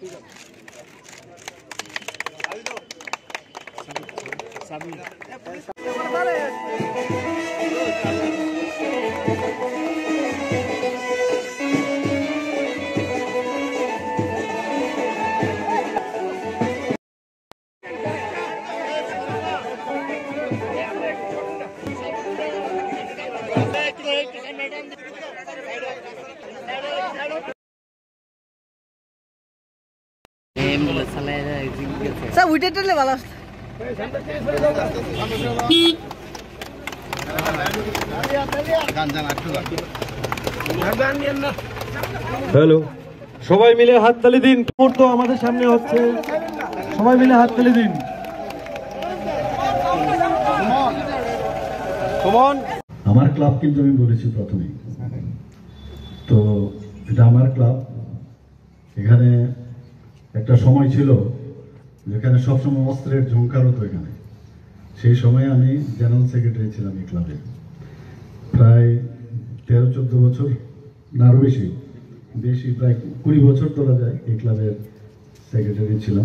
सब उठे टले वाला হ্যালো, সবাই মিলে হাততালি দিন। তো আমাদের সামনে হচ্ছে, সবাই মিলে হাততালি দিন। আমার ক্লাব কিন্তু আমি বলেছি প্রথমেই, তো এটা আমার ক্লাব। এখানে একটা সময় ছিল যেখানে সবসময় অস্ত্রের ঝংকার হতো এখানে। সেই সময়ে আমি জেনারেল সেক্রেটারি ছিলাম এই ক্লাবে, প্রায় 13-14 বছর, না আরও বেশি প্রায় 20 বছর ধরা যায় এই ক্লাবের সেক্রেটারি ছিলাম।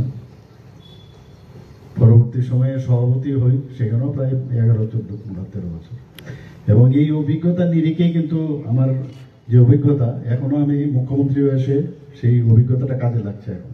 পরবর্তী সময়ে সভাপতি হই, সেখানেও প্রায় 11-14-13 বছর। এবং এই অভিজ্ঞতার নিরিখেই কিন্তু আমার যে অভিজ্ঞতা, এখনো আমি মুখ্যমন্ত্রী এসে সেই অভিজ্ঞতাটা কাজে লাগছে এখনো।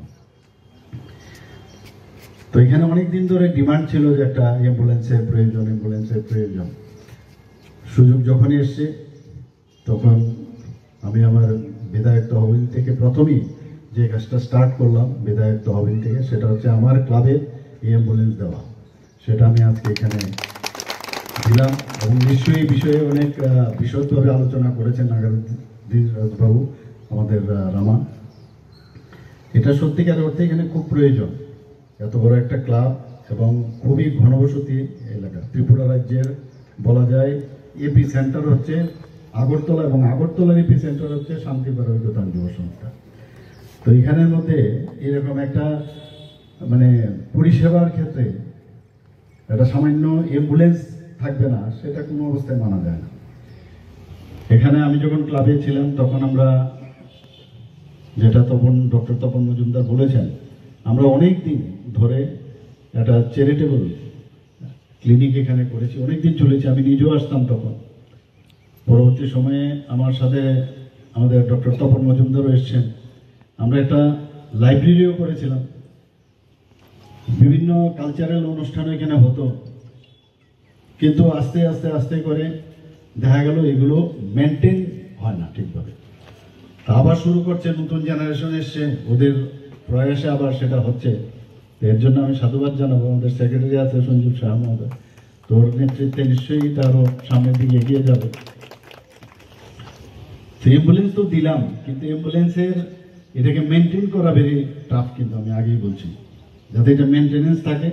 তো এখানে অনেকদিন ধরে ডিমান্ড ছিল যে একটা অ্যাম্বুলেন্সের প্রয়োজন। সুযোগ যখনই এসছে তখন আমি আমার বিধায়ক তহবিল থেকে প্রথমেই যে কাজটা স্টার্ট করলাম বিধায়ক তহবিল থেকে, সেটা হচ্ছে আমার ক্লাবে অ্যাম্বুলেন্স দেওয়া। সেটা আমি আজকে এখানে দিলাম। এবং নিশ্চয়ই এই বিষয়ে অনেক বিশদভাবে আলোচনা করেছেন নাগারুদ্দিন রাজবাবু, আমাদের রামা। এটা সত্যিকার অর্থে এখানে খুব প্রয়োজন। এত বড় একটা ক্লাব এবং খুবই ঘনবসতি এলাকা। ত্রিপুরা রাজ্যের বলা যায় এপি সেন্টার হচ্ছে আগরতলা, এবং আগরতলার এপি সেন্টার হচ্ছে শান্তিপুর ঐক্যতান যুব সংস্থা। তো এখানের মধ্যে এরকম একটা মানে পরিষেবার ক্ষেত্রে একটা সামান্য অ্যাম্বুলেন্স থাকবে না, সেটা কোনো অবস্থায় মানা যায় না। এখানে আমি যখন ক্লাবে ছিলাম তখন আমরা, যেটা ডক্টর তপন মজুমদার বলেছেন, আমরা অনেক দিন ধরে একটা চ্যারিটেবল ক্লিনিক এখানে করেছি, অনেকদিন চলেছে। আমি নিজেও আসতাম তখন। পরবর্তী সময়ে আমার সাথে আমাদের ডক্টর তপন মজুমদারও এসছেন। আমরা একটা লাইব্রেরিও করেছিলাম, বিভিন্ন কালচারাল অনুষ্ঠান এখানে হতো। কিন্তু আস্তে আস্তে আস্তে করে দেখা গেল এগুলো মেনটেন হয় না ঠিকভাবে। আবার শুরু করছে, নতুন জেনারেশন এসছে, ওদের প্রয়াসে আবার সেটা হচ্ছে। এর জন্য আমি সাধুবাদ জানাবো। আমাদের সেক্রেটারি আছে সঞ্জীব শাহ মহোদয়, তোর নেতৃত্বে নিশ্চয়ই এটা আরো সামনের দিকে এগিয়ে যাবে। অ্যাম্বুলেন্স তো দিলাম, কিন্তু অ্যাম্বুলেন্সের এটাকে মেনটেন করা ভেরি টাফ। কিন্তু আমি আগেই বলছি, যাতে এটা মেনটেনেন্স থাকে।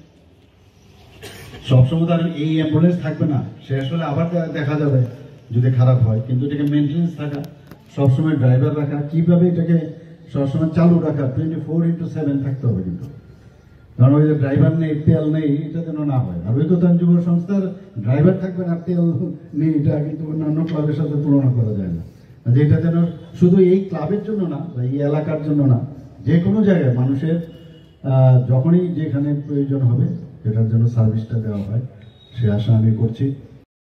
সবসময় তার এই অ্যাম্বুলেন্স থাকবে না, সে আসলে আবার দেখা যাবে যদি খারাপ হয়। কিন্তু এটাকে মেনটেনেন্স থাকা, সবসময় ড্রাইভার রাখা, কিভাবে এটাকে সবসময় চালু রাখা, 24/7 থাকতে হবে। কিন্তু কারণ ওই যে ড্রাইভার নেই, তেল নেই, এটা যেন না হয়। আর ঐক্যতান যুব সংস্থার ড্রাইভার থাকবে না, তেল নেই, এটা কিন্তু অন্যান্য ক্লাবের সাথে তুলনা করা যায় না। যেটা যেন শুধু এই ক্লাবের জন্য না বা এই এলাকার জন্য না, যে কোনো জায়গায় মানুষের যখনই যেখানে প্রয়োজন হবে এটার জন্য সার্ভিসটা দেওয়া হয়, সে আশা আমি করছি।